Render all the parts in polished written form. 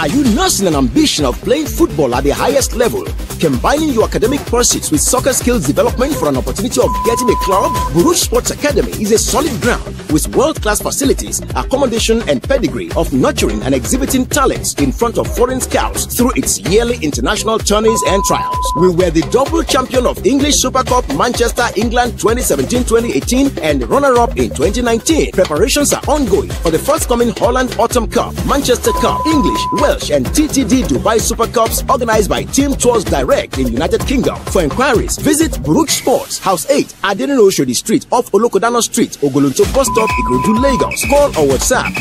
Are you nursing an ambition of playing football at the highest level? Combining your academic pursuits with soccer skills development for an opportunity of getting a club? Buruj Sports Academy is a solid ground with world-class facilities, accommodation and pedigree of nurturing and exhibiting talents in front of foreign scouts through its yearly international tourneys and trials. We were the double champion of English Super Cup Manchester, England 2017-2018 and runner-up in 2019. Preparations are ongoing for the forthcoming Holland Autumn Cup, Manchester Cup, English, Welsh and TTD Dubai Super Cups organized by Team Tours Direct in United Kingdom. For inquiries, visit Buruj Sports, House 8, Adenino Oshodi Street off Olokodano Street, Ogolonto Bus Stop, Ikorodu, Lagos. Call or WhatsApp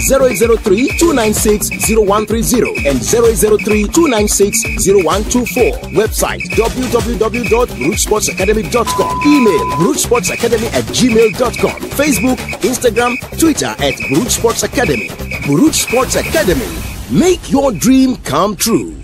0803-296-0130 and 0803-296-0124. Website www.burujsportsacademy.com. Email burujsportsacademy@gmail.com. Facebook, Instagram, Twitter at Buruj Sports Academy. Buruj Sports Academy. Make your dream come true.